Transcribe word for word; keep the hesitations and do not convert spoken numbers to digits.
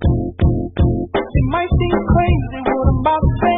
It might seem crazy what I'm about to say.